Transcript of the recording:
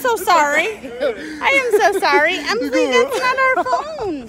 so sorry. I am so sorry. Emily, that's not our phone.